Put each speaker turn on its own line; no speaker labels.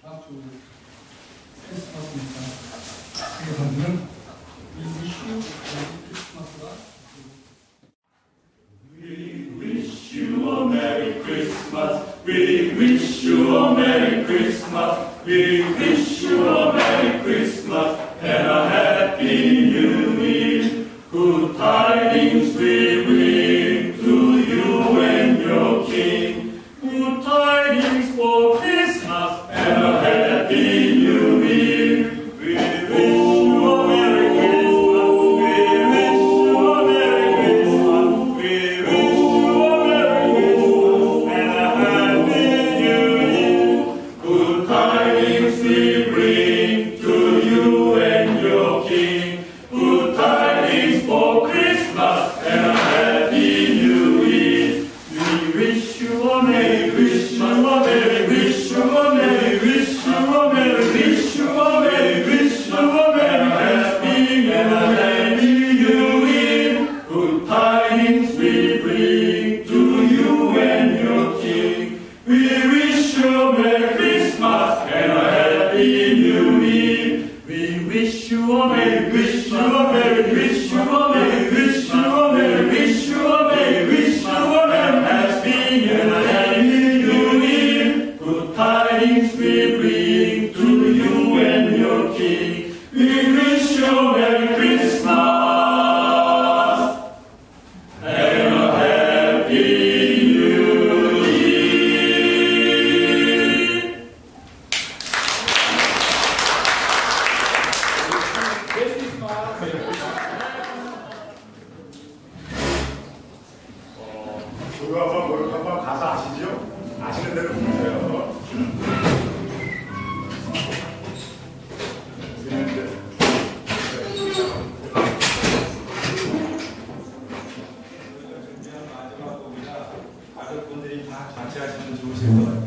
다음 주 크리스마스니까 여러분은 이 위슈 크리스마스가
We wish you a Merry Christmas. We wish you a Merry Christmas. We wish you a Merry Christmas and a Happy New Year. Good tidings we bring to you and your King. Good tidings for Christmas and a Happy New Year. We wish you a Merry Christmas. We wish you a Merry Christmas. We wish you a Merry Christmas and a Happy New Year. Good tidings we bring to you and your King. Good tidings for Christmas and a Happy New Year. We wish you a Merry Christmas, a Merry wish you a Merry wish you a Merry wish you a Merry wish you a Merry Happy and a Happy New Year. Good tidings we bring to you and your King. We wish you a Merry Christmas and a Happy New Year. We wish you a Merry wish you a Merry wish you a Merry wish you a Merry wish you a Merry wish you a Merry Happy and a Happy New Year. Good tidings we bring to you and your King. We wish you a Merry Christmas and a Happy New Year.
그거 한번 가사 아시죠? 아시는 대로 부르세요. 가족분들이 다 같이 하시면 좋으실 것 같아요.